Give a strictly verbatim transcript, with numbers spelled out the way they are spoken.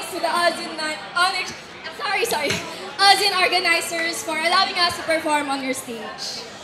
thanks to the Ozine, sorry, sorry, Ozine organizers for allowing us to perform on your stage.